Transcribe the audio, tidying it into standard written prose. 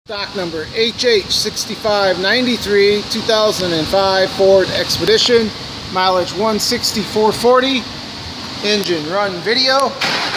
Stock number HH6593 2005 Ford Expedition, mileage 16440, engine run video.